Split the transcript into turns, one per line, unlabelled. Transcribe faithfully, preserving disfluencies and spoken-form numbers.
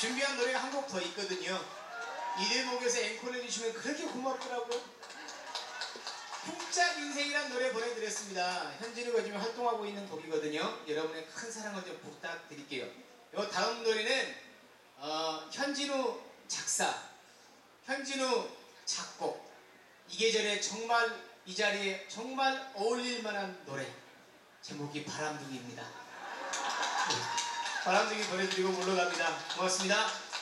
준비한 노래가 한 곡 더 있거든요. 이 대목에서 앵콜 해주시면 그렇게 고맙더라고요. 쿵짝 인생이란 노래 보내드렸습니다. 현진우가 지금 활동하고 있는 곡이거든요. 여러분의 큰 사랑을 좀 부탁드릴게요. 요 다음 노래는 어, 현진우 작사, 현진우 작곡, 이 계절에 정말 이 자리에 정말 어울릴 만한 노래, 제목이 바람둥이입니다. 바람둥이 보내드리고 물러갑니다. 고맙습니다.